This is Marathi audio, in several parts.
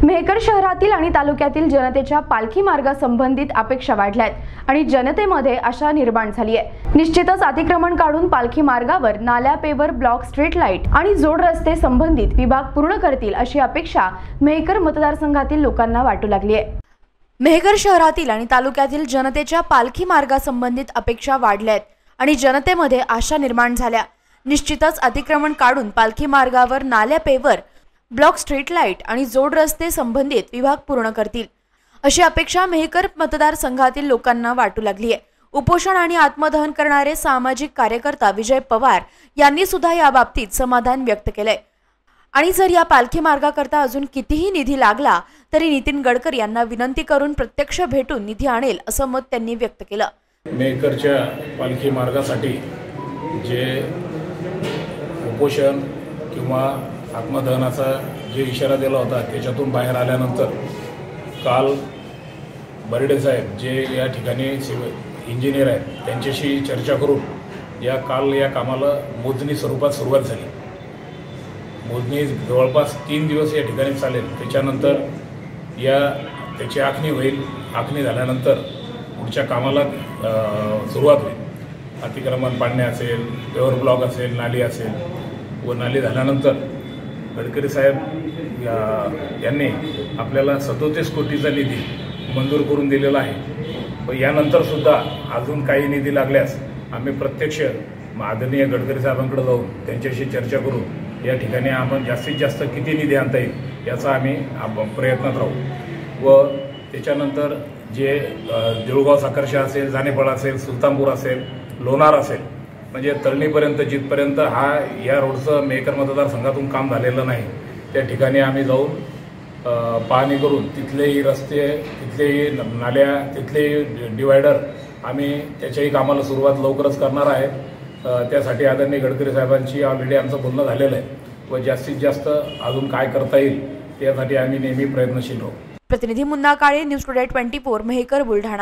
मेहकर शहरातील आणि तालुक्यातील जनतेच्या पालखी मार्गासंबंधित अपेक्षा वाढल्यात आणि जनतेमध्ये आशा निर्माण झाली आहे। निश्चितच अतिक्रमण काढून पालखी मार्गावर नाल्या, पेवर, ब्लॉक, स्ट्रीट लाईट आणि जोड रस्ते संबंधित विभाग पूर्ण करतील अशी अपेक्षा मेहकर मतदारसंघातील लोकांना वाटू लागली आहे। मेहकर शहरातील आणि तालुक्यातील जनतेच्या पालखी मार्गासंबंधित अपेक्षा वाढल्यात आणि जनतेमध्ये आशा निर्माण झाल्या। निश्चितच अतिक्रमण काढून पालखी मार्गावर नाल्या, पेवर, ब्लॉक, स्ट्रीट लाईट आणि जोड रस्ते संबंधित विभाग पूर्ण करतील अशी अपेक्षा मेहकर मतदारसंघातील लोकांना वाटू लागली आहे। उपोषण आणि आत्मदहन करणारे सामाजिक कार्यकर्ता विजय पवार यांनी सुद्धा या बाबतीत समाधान व्यक्त केलंय आणि जर या पालखी मार्गाकरता अजून कितीही निधी लागला तरी नितीन गडकरी यांना विनंती करून प्रत्यक्ष भेटून निधी आणेल असं मत त्यांनी व्यक्त केलं। मेहकरच्या पालखी मार्गासाठी जे उपोषण किंवा आत्मदहनाचा जे इशारा दिला होता त्याच्यातून बाहेर आल्यानंतर काल बर्डे साहेब जे या ठिकाणी इंजिनियर आहेत त्यांच्याशी चर्चा करून या कामाला मोजणी स्वरूपात सुरुवात झाली। मोजणी जवळपास 3 दिवस या ठिकाणी चालेल। त्याच्यानंतर त्याची आखणी होईल। आखणी झाल्यानंतर पुढच्या कामाला सुरुवात होईल। अतिक्रमण पाडणे असेल, पेवर ब्लॉक असेल, नाली असेल व नाली झाल्यानंतर गडकरी साहेब यांनी आपल्याला 37 कोटीचा निधी मंजूर करून दिलेला आहे। व यानंतर सुद्धा अजून काही निधी लागल्यास आम्ही प्रत्यक्ष आदरणीय गडकरी साहेबांकडे जाऊन त्यांच्याशी चर्चा करून या ठिकाणी आपण जास्तीत जास्त किती निधी आणता येईल याचा आम्ही प्रयत्नात राहू। व त्याच्यानंतर जे देऊळगाव साखरशा असेल, जानेफळ असेल, सुलतानपूर असेल, लोणार असेल, म्हणजे तळणीपर्यंत जिथपर्यंत या रोडचं मेहकर मतदारसंघातून काम झालेलं नाही त्या ठिकाणी आम्ही जाऊन पाहणी करून तिथलेही रस्ते, तिथलेही नाल्या, तिथलेही डिवायडर आम्ही त्याच्याही कामाला सुरुवात लवकरच करणार आहे। त्यासाठी आदरणीय गडकरी साहेबांची ऑलरेडी आमचं बोलणं झालेलं आहे व जास्तीत जास्त अजून काय करता येईल त्यासाठी आम्ही नेहमी प्रयत्नशील राहू। प्रतिनिधी मुन्ना काळे, न्यूज टुडे 24, मेहकर, बुलढाणा।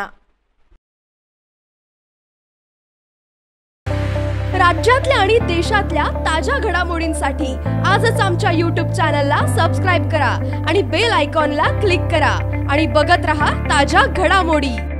राज्यातल्या आणि देशातल्या ताज्या घडामोडींसाठी आजच आमच्या YouTube चॅनलला सबस्क्राइब करा आणि बेल आयकॉनला क्लिक करा आणि बघत रहा ताज्या घडामोडी।